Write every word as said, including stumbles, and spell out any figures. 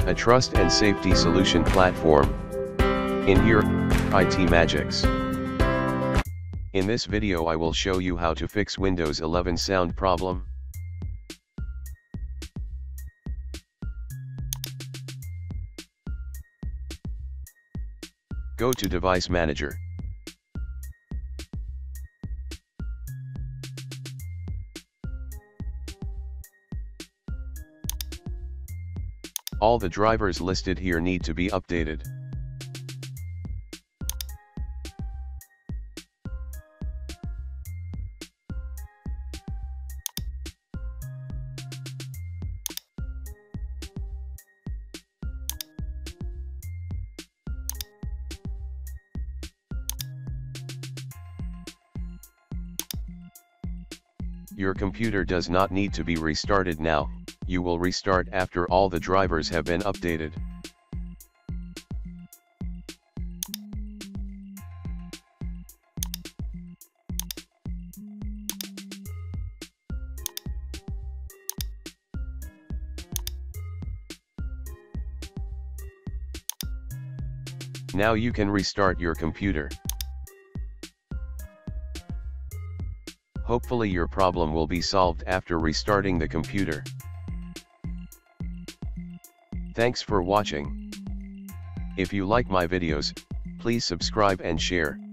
a trust and safety solution platform. In here, I T Magics. In this video I will show you how to fix Windows eleven sound problem. Go to Device Manager. All the drivers listed here need to be updated. Your computer does not need to be restarted now, you will restart after all the drivers have been updated. Now you can restart your computer. Hopefully your problem will be solved after restarting the computer. Thanks for watching. If you like my videos, please subscribe and share.